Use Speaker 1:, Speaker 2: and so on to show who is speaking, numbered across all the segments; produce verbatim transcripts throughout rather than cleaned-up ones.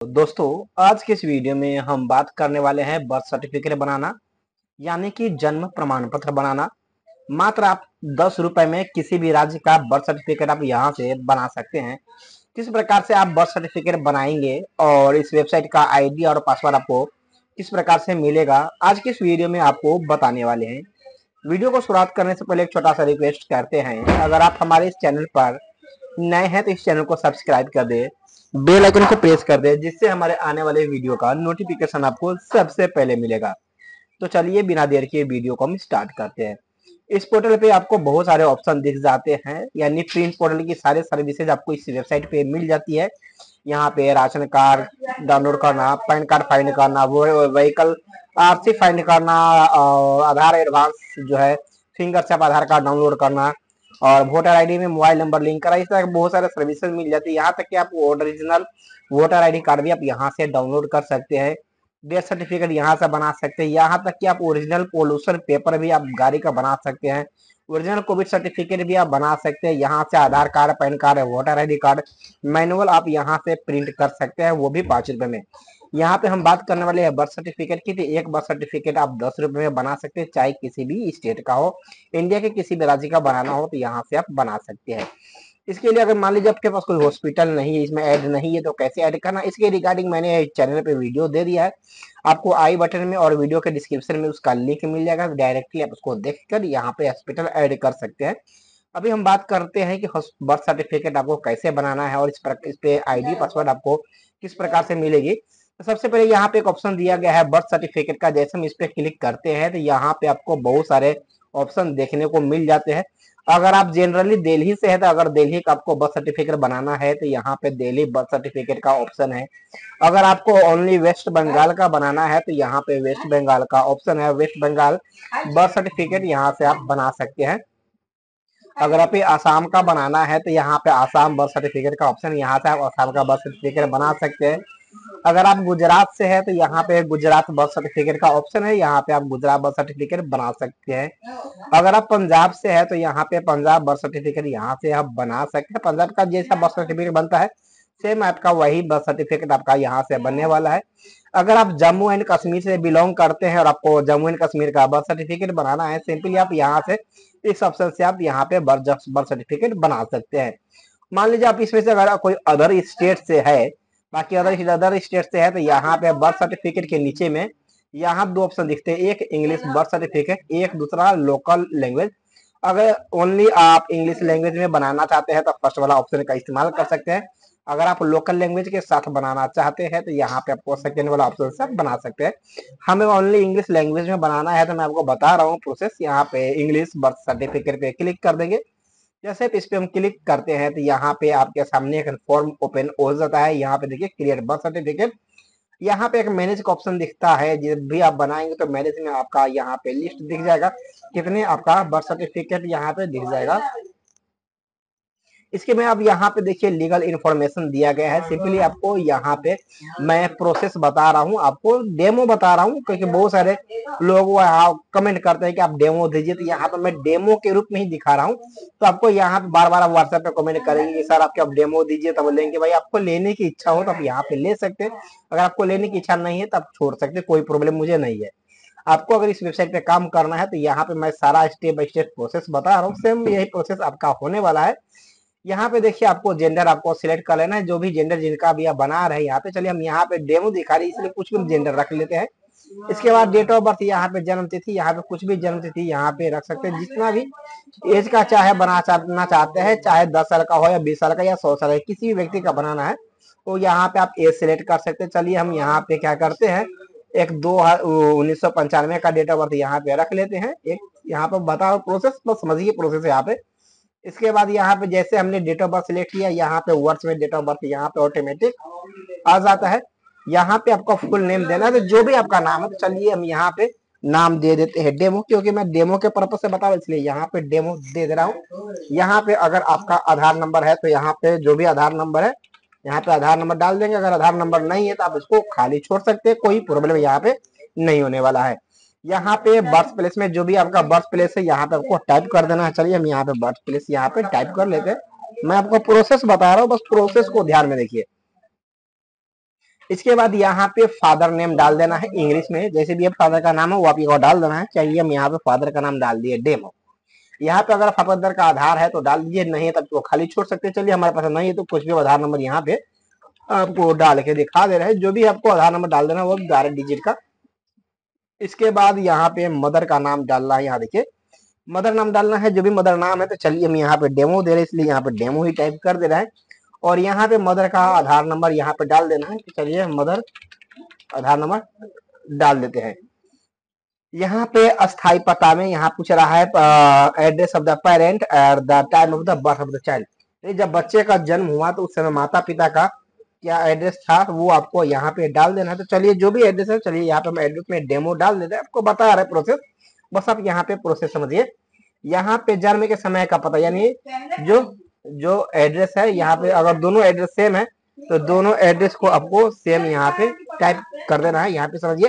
Speaker 1: दोस्तों, आज के इस वीडियो में हम बात करने वाले हैं बर्थ सर्टिफिकेट बनाना यानी कि जन्म प्रमाण पत्र बनाना। मात्र आप दस रुपए में किसी भी राज्य का बर्थ सर्टिफिकेट आप यहाँ से बना सकते हैं। किस प्रकार से आप बर्थ सर्टिफिकेट बनाएंगे और इस वेबसाइट का आईडी और पासवर्ड आपको किस प्रकार से मिलेगा, आज के इस वीडियो में आपको बताने वाले हैं। वीडियो को शुरुआत करने से पहले एक छोटा सा रिक्वेस्ट करते हैं, अगर आप हमारे इस चैनल पर नए हैं तो इस चैनल को सब्सक्राइब कर दे, बेल आइकन को प्रेस कर दे, जिससे हमारे आने वाले वीडियो का नोटिफिकेशन आपको सबसे पहले मिलेगा। तो चलिए बिना देर के वीडियो को हम स्टार्ट करते हैं। इस पोर्टल पे आपको बहुत सारे ऑप्शन दिख जाते हैं, यानी प्रिंट पोर्टल की सारे सर्विसेज आपको इस वेबसाइट पे मिल जाती है। यहाँ पे राशन कार्ड डाउनलोड करना, पैन कार्ड फाइंड करना, वो व्हीकल आरसी फाइंड करना, और आधार एडवांस जो है फिंगर से आधार कार्ड डाउनलोड करना, और वोटर आईडी में मोबाइल नंबर लिंक करा, इस तरह बहुत सारे सर्विसेज मिल जाती है। यहाँ तक कि आप ओरिजिनल वोटर आईडी कार्ड भी आप यहाँ से डाउनलोड कर सकते हैं। डेथ सर्टिफिकेट यहाँ से बना सकते हैं। यहाँ तक कि आप ओरिजिनल पोल्यूशन पेपर भी आप गाड़ी का बना सकते हैं। ओरिजिनल कोविड सर्टिफिकेट भी आप बना सकते हैं। यहाँ से Aadhaar card, pan card, voter ID card manual आप यहाँ से प्रिंट कर सकते हैं, वो भी पांच रुपए में। यहाँ पे हम बात करने वाले हैं बर्थ सर्टिफिकेट की। तो एक बर्थ सर्टिफिकेट आप दस रुपए में बना सकते हैं, चाहे किसी भी स्टेट का हो, इंडिया के किसी भी राज्य का बनाना हो तो यहाँ से आप बना सकते हैं। इसके लिए अगर मान लीजिए आपके पास कोई हॉस्पिटल नहीं है, इसमें ऐड नहीं है, तो कैसे ऐड करना, इसके रिगार्डिंग मैंने चैनल पे वीडियो दे दिया है। आपको आई बटन में और वीडियो के डिस्क्रिप्शन में उसका लिंक मिल जाएगा, डायरेक्टली आप उसको देखकर यहाँ पे हॉस्पिटल ऐड कर सकते हैं। अभी हम बात करते हैं कि बर्थ सर्टिफिकेट आपको कैसे बनाना है और इस, पर, इस पे आईडी पासवर्ड आपको किस प्रकार से मिलेगी। तो सबसे पहले यहाँ पे एक ऑप्शन दिया गया है बर्थ सर्टिफिकेट का। जैसे हम इस पे क्लिक करते हैं तो यहाँ पे आपको बहुत सारे ऑप्शन देखने को मिल जाते हैं। अगर आप जनरली दिल्ली से है तो अगर दिल्ली का आपको बर्थ सर्टिफिकेट बनाना है तो यहाँ पे दिल्ली बर्थ सर्टिफिकेट का ऑप्शन है। अगर आपको ओनली वेस्ट बंगाल का बनाना है तो यहाँ पे वेस्ट बंगाल का ऑप्शन है, वेस्ट बंगाल बर्थ सर्टिफिकेट यहाँ से आप बना सकते हैं। अगर आप आसाम का बनाना है तो यहाँ पे आसाम बर्थ सर्टिफिकेट का ऑप्शन, यहाँ से आप आसाम का बर्थ सर्टिफिकेट बना सकते हैं। अगर आप गुजरात से है तो यहाँ पे गुजरात बर्थ सर्टिफिकेट का ऑप्शन है, यहाँ पे आप गुजरात बर्थ सर्टिफिकेट बना सकते हैं। अगर आप पंजाब से है तो यहाँ पे पंजाब बर्थ सर्टिफिकेट यहाँ से आप बना सकते हैं। पंजाब का जैसा बर्थ सर्टिफिकेट बनता है सेम आपका वही बर्थ सर्टिफिकेट आपका यहाँ से बनने वाला है। अगर आप जम्मू एंड कश्मीर से बिलोंग करते हैं और आपको जम्मू एंड कश्मीर का बर्थ सर्टिफिकेट बनाना है, सिंपली आप यहाँ से इस ऑप्शन से आप यहाँ पे बर्थ सर्टिफिकेट बना सकते हैं। मान लीजिए आप इसमें से अगर कोई अदर स्टेट से है, बाकी अदर अदर स्टेट से है, तो यहाँ पे बर्थ सर्टिफिकेट के नीचे में यहाँ दो ऑप्शन दिखते हैं, एक इंग्लिश बर्थ सर्टिफिकेट, एक दूसरा लोकल लैंग्वेज। अगर ओनली आप इंग्लिश लैंग्वेज में बनाना चाहते हैं तो फर्स्ट वाला ऑप्शन का इस्तेमाल कर सकते हैं। अगर आप लोकल लैंग्वेज के साथ बनाना चाहते हैं तो यहाँ पे आपको सेकेंड वाला ऑप्शन से बना सकते हैं। हमें ओनली इंग्लिश लैंग्वेज में बनाना है तो मैं आपको बता रहा हूँ प्रोसेस। यहाँ पे इंग्लिश बर्थ सर्टिफिकेट पे क्लिक कर देंगे। जैसे इस पे हम क्लिक करते हैं तो यहाँ पे आपके सामने एक फॉर्म ओपन हो जाता है। यहाँ पे देखिए क्रिएट बर्थ सर्टिफिकेट, यहाँ पे एक मैनेज का ऑप्शन दिखता है। जब भी आप बनाएंगे तो मैनेज में आपका यहाँ पे लिस्ट दिख जाएगा, कितने आपका बर्थ सर्टिफिकेट यहाँ पे दिख जाएगा। इसके में अब यहाँ पे देखिए लीगल इन्फॉर्मेशन दिया गया है। सिंपली आपको यहाँ पे मैं प्रोसेस बता रहा हूँ, आपको डेमो बता रहा हूँ, क्योंकि बहुत सारे लोग कमेंट करते हैं कि आप डेमो दीजिए, तो यहाँ पे मैं डेमो के रूप में ही दिखा रहा हूँ। तो आपको यहाँ पे बार बार व्हाट्सएप पे कमेंट करेंगे कि सर आपके आप डेमो दीजिए, तब लेंगे। भाई आपको लेने की इच्छा हो तो आप यहाँ पे ले सकते हैं, अगर आपको लेने की इच्छा नहीं है तो आप छोड़ सकते, कोई प्रॉब्लम मुझे नहीं है। आपको अगर इस वेबसाइट पे काम करना है तो यहाँ पे मैं सारा स्टेप बाय स्टेप प्रोसेस बता रहा हूँ, सेम यही प्रोसेस आपका होने वाला है। यहाँ पे देखिए आपको जेंडर आपको सिलेक्ट कर लेना है, जो भी जेंडर जिनका भी आप बना रहे हैं यहाँ पे। चलिए हम यहाँ पे डेमो दिखा रहे हैं इसलिए कुछ भी जेंडर रख लेते हैं। इसके बाद डेट ऑफ बर्थ, यहाँ पे जन्म तिथि, यहाँ पे कुछ भी जन्म तिथि यहाँ पे रख सकते हैं, जितना भी एज का चाहे बना चाहना चाहते हैं, चाहे दस साल का हो या बीस साल का या सौ साल का, किसी भी व्यक्ति का बनाना है तो यहाँ पे आप एज सिलेक्ट कर सकते हैं। चलिए हम यहाँ पे क्या करते हैं, एक दो उन्नीस सौ पंचानवे का डेट ऑफ बर्थ यहाँ पे रख लेते हैं। एक यहाँ पे बताओ प्रोसेस, बस समझिए प्रोसेस यहाँ पे। इसके बाद यहाँ पे जैसे हमने डेट ऑफ बर्थ सिलेक्ट किया, यहाँ पे वर्ड्स में डेट ऑफ बर्थ यहाँ पे ऑटोमेटिक आ जाता है। यहाँ पे आपका फुल नेम देना है, तो जो भी आपका नाम है। तो चलिए हम यहाँ पे नाम दे देते हैं डेमो, क्योंकि मैं डेमो के पर्पज से बता रहा हूँ इसलिए यहाँ पे डेमो दे दे रहा हूँ। यहाँ पे अगर आपका आधार नंबर है तो यहाँ पे जो भी आधार नंबर है यहाँ पे आधार नंबर डाल देंगे। अगर आधार नंबर नहीं है तो आप इसको खाली छोड़ सकते हैं, कोई प्रॉब्लम यहाँ पे नहीं होने वाला है। यहाँ पे बर्थ प्लेस में जो भी आपका बर्थ प्लेस है यहाँ पे आपको टाइप कर देना है। चलिए हम यहाँ पे बर्थ प्लेस यहाँ पे टाइप कर लेते हैं। मैं आपको प्रोसेस बता रहा हूँ, बस प्रोसेस को ध्यान में देखिए। इसके बाद यहाँ पे फादर नेम डाल देना है इंग्लिश में, जैसे भी फादर का नाम है वो आपको डाल देना है। चाहिए हम यहाँ पे फादर का नाम डाल दिए डेमो। यहाँ पे अगर फादर का आधार है तो डाल दीजिए, नहीं है तब तो खाली छोड़ सकते हैं। चलिए हमारे पास नहीं है तो कुछ भी आधार नंबर यहाँ पे आपको डाल के दिखा दे रहे हैं। जो भी आपको आधार नंबर डाल देना वो बारह डिजिट का। इसके बाद यहाँ पे मदर का नाम डालना है। यहाँ देखिए मदर नाम डालना है, जो भी मदर नाम है। तो चलिए हम यहाँ पे डेमो दे रहे हैं इसलिए यहाँ पे डेमो ही टाइप कर दे रहे हैं। और यहाँ पे मदर का आधार नंबर यहाँ पे डाल देना है। तो चलिए मदर आधार नंबर डाल देते हैं। यहाँ पे अस्थाई पता में यहाँ पूछ रहा है address of the parent at the time of the birth of the child. जब बच्चे का जन्म हुआ तो उस समय माता पिता का क्या एड्रेस था वो आपको यहाँ पे डाल देना है। तो चलिए जो भी एड्रेस है, चलिए यहाँ पे हम एड्रेस में डेमो डाल देते हैं। आपको बता रहा है प्रोसेस, बस आप यहाँ पे प्रोसेस समझिए। यहाँ पे जन्म के समय का पता, यानी जो जो एड्रेस है यहाँ पे अगर दोनों एड्रेस सेम है तो दोनों एड्रेस को आपको सेम यहाँ पे टाइप कर देना है। यहाँ पे समझिए,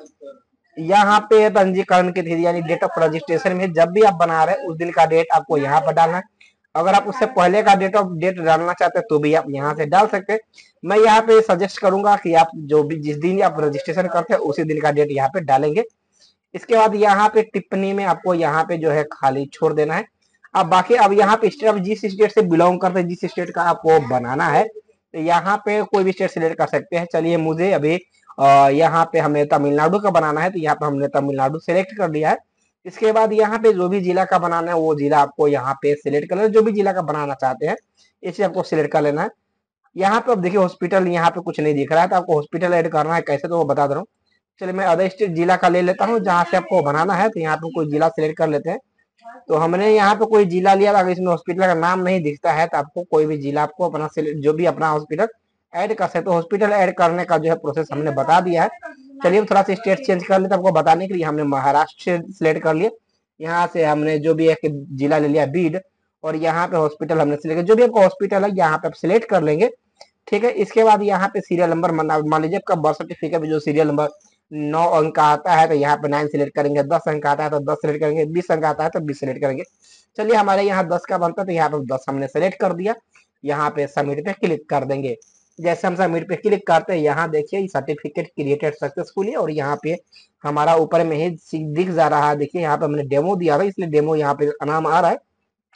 Speaker 1: यहाँ पे पंजीकरण की तिथि यानी डेट ऑफ रजिस्ट्रेशन में जब भी आप बना रहे हैं उस दिन का डेट आपको यहाँ पर डालना है। अगर आप उससे पहले का डेट ऑफ डेट डालना चाहते हैं तो भी आप यहाँ से डाल सकते हैं। मैं यहाँ पे सजेस्ट करूंगा कि आप जो भी जिस दिन आप रजिस्ट्रेशन करते हैं उसी दिन का डेट यहाँ पे डालेंगे। इसके बाद यहाँ पे टिप्पणी में आपको यहाँ पे जो है खाली छोड़ देना है। अब बाकी अब यहाँ पे स्टेट, अब जिस स्टेट से बिलोंग करते हैं, जिस स्टेट का आपको बनाना है तो यहाँ पे कोई भी स्टेट सिलेक्ट कर सकते हैं। चलिए मुझे अभी यहाँ पे हमें तमिलनाडु का बनाना है तो यहाँ पे हमने तमिलनाडु सिलेक्ट कर लिया है। इसके बाद यहाँ पे जो भी जिला का बनाना है वो जिला आपको यहाँ पे सिलेक्ट कर लेना, जो भी जिला का बनाना चाहते हैं इसे आपको सिलेक्ट कर लेना है। यहाँ पे अब देखिए हॉस्पिटल यहाँ पे कुछ नहीं दिख रहा है तो आपको हॉस्पिटल ऐड करना है, कैसे तो वो बता दे रहा हूँ। चलिए मैं अदर स्टेट जिला का ले लेता हूँ जहाँ से आपको बनाना है। तो यहाँ पे कोई जिला सिलेक्ट कर लेते हैं। तो हमने यहाँ पे कोई जिला लिया, अगर इसमें हॉस्पिटल का नाम नहीं दिखता है तो आपको कोई भी जिला आपको अपना जो भी अपना हॉस्पिटल ऐड कर सकते हो। हॉस्पिटल ऐड करने का जो है प्रोसेस हमने बता दिया है। चलिए थोड़ा सा स्टेट चेंज कर लेते हैं आपको बताने के लिए। हमने महाराष्ट्र सिलेक्ट कर लिया, यहाँ से हमने जो भी एक जिला ले लिया बीड, और यहाँ पे हॉस्पिटल हमने सिलेक्ट, जो भी आपका हॉस्पिटल है यहाँ पे आप सिलेक्ट कर लेंगे, ठीक है। इसके बाद यहाँ पे सीरियल नंबर मान लीजिए आपका बर्थ सर्टिफिकेट में जो सीरियल नंबर नौ अंक का आता है तो यहाँ पे नाइन सिलेक्ट करेंगे, दस अंक आता है तो दस सिलेक्ट करेंगे, बीस अंक आता है तो बीस सिलेक्ट करेंगे। चलिए हमारे यहाँ दस का बनता है तो यहाँ पे दस हमने सेलेक्ट कर दिया। यहाँ पे सबमिट पे क्लिक कर देंगे। जैसे हम सबमिट पे क्लिक करते हैं यहाँ देखिए सर्टिफिकेट क्रिएटेड सक्सेसफुली, और यहाँ पे हमारा ऊपर में ही दिख जा रहा है। देखिए यहाँ पे हमने डेमो दिया है इसलिए डेमो यहाँ पे नाम आ रहा है।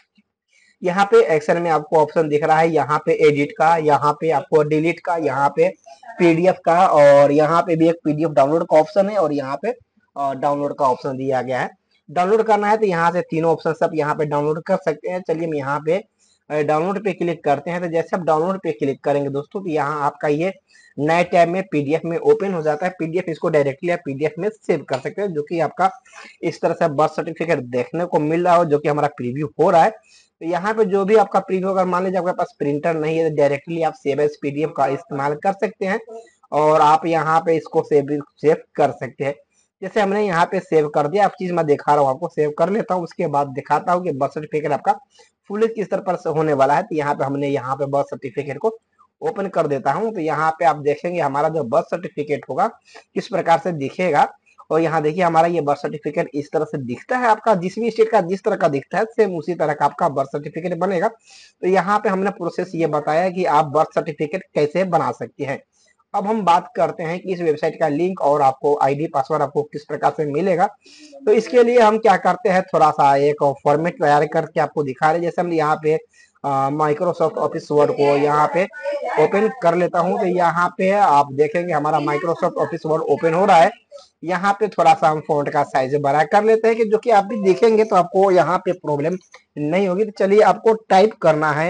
Speaker 1: यहाँ पे एक्शन में आपको ऑप्शन दिख रहा है, यहाँ पे एडिट का, यहाँ पे आपको डिलीट का, यहाँ पे पीडीएफ का, और यहाँ पे भी एक पीडीएफ डाउनलोड का ऑप्शन है, और यहाँ पे डाउनलोड का ऑप्शन दिया गया है। डाउनलोड करना है तो यहाँ से तीनों ऑप्शन सब यहाँ पे डाउनलोड कर सकते हैं। चलिए हम यहाँ पे डाउनलोड पे क्लिक करते हैं। तो जैसे आप डाउनलोड पे क्लिक करेंगे दोस्तों तो यहाँ आपका ये नए टैब में पीडीएफ में ओपन हो जाता है। पीडीएफ इसको डायरेक्टली आप पीडीएफ में सेव कर सकते हैं, जो कि आपका इस तरह से बर्थ सर्टिफिकेट देखने को मिल रहा हो, जो कि हमारा प्रीव्यू हो रहा है। तो यहाँ पे जो भी आपका प्रीव्यू, अगर मान लीजिए आपके पास प्रिंटर नहीं है तो डायरेक्टली आप सेव एज पीडीएफ का इस्तेमाल कर सकते हैं, और आप यहाँ पे इसको सेव सेव कर सकते हैं। जैसे हमने यहाँ पे सेव कर दिया, आप चीज मैं दिखा रहा हूँ आपको, सेव कर लेता हूँ, उसके बाद दिखाता हूँ कि बर्थ सर्टिफिकेट आपका फुल किस तरह पर होने वाला है। तो यहाँ पे हमने यहाँ पे बर्थ सर्टिफिकेट को ओपन कर देता हूँ। तो यहाँ पे आप देखेंगे हमारा जो बर्थ सर्टिफिकेट होगा किस प्रकार से दिखेगा। और यहाँ देखिए हमारा ये बर्थ सर्टिफिकेट इस तरह से दिखता है। आपका जिस भी स्टेट का जिस तरह का दिखता है सेम उसी तरह का आपका बर्थ सर्टिफिकेट बनेगा। तो यहाँ पे हमने प्रोसेस ये बताया कि आप बर्थ सर्टिफिकेट कैसे बना सकते हैं। अब हम बात करते हैं कि इस वेबसाइट का लिंक और आपको आईडी पासवर्ड आपको किस प्रकार से मिलेगा। तो इसके लिए हम क्या करते हैं, थोड़ा सा एक फॉर्मेट तैयार करके आपको दिखा रहे। जैसे हम यहाँ पे माइक्रोसॉफ्ट ऑफिस वर्ड को यहाँ पे ओपन कर लेता हूँ। तो यहाँ पे आप देखेंगे हमारा माइक्रोसॉफ्ट ऑफिस वर्ड ओपन हो रहा है। यहाँ पे थोड़ा सा हम फॉन्ट का साइज बड़ा कर लेते हैं कि जो कि आप भी देखेंगे तो आपको यहाँ पे प्रॉब्लम नहीं होगी। तो चलिए आपको टाइप करना है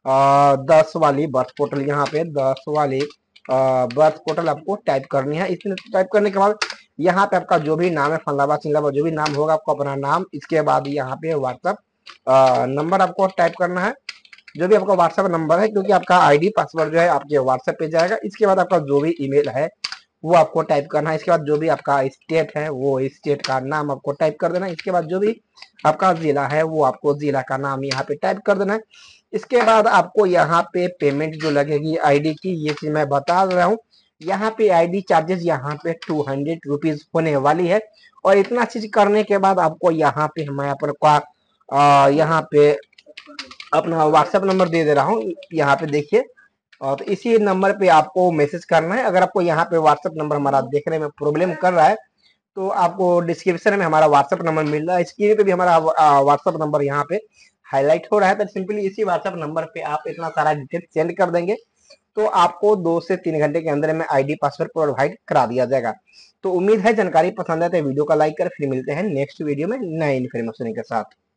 Speaker 1: आ, दस वाली बर्थ पोर्टल, यहाँ पे दस वाली बर्थ पोर्टल आपको टाइप करनी है। इसमें टाइप करने के बाद यहाँ पे आपका जो भी नाम है फलावा चिल्लावा जो भी नाम होगा आपको अपना नाम, इसके बाद यहाँ पे व्हाट्सएप नंबर आपको टाइप करना है, जो भी आपका व्हाट्सएप नंबर है, क्योंकि आपका आईडी पासवर्ड जो है आपके व्हाट्सएप पे जाएगा। इसके बाद आपका जो भी ईमेल है वो आपको टाइप करना है। इसके बाद जो भी आपका स्टेट है वो स्टेट का नाम आपको टाइप कर देना है। इसके बाद जो भी आपका जिला है वो आपको जिला का नाम यहाँ पे टाइप कर देना है। इसके बाद आपको यहाँ पे पेमेंट जो लगेगी आईडी की, ये चीज मैं बता रहा हूँ। यहाँ पे आईडी चार्जेस यहाँ पे टू हंड्रेड रुपीज होने वाली है। और इतना चीज करने के बाद आपको यहाँ पे मैं अपना यहाँ पे अपना व्हाट्सएप नंबर दे दे रहा हूँ। यहाँ पे देखिए और तो इसी नंबर पे आपको मैसेज करना है। अगर आपको यहाँ पे व्हाट्सएप नंबर हमारा देखने में प्रॉब्लम कर रहा है तो आपको डिस्क्रिप्शन में हमारा व्हाट्सएप नंबर मिल रहा है, स्क्रीन पे भी हमारा व्हाट्सएप नंबर यहाँ पे हाईलाइट हो रहा है। तो सिंपली इसी व्हाट्सएप नंबर पे आप इतना सारा डिटेल सेंड कर देंगे तो आपको दो से तीन घंटे के अंदर में आईडी पासवर्ड प्रोवाइड करा दिया जाएगा। तो उम्मीद है जानकारी पसंद है तो वीडियो का लाइक कर, फिर मिलते हैं नेक्स्ट वीडियो में नए इन्फॉर्मेशन के साथ।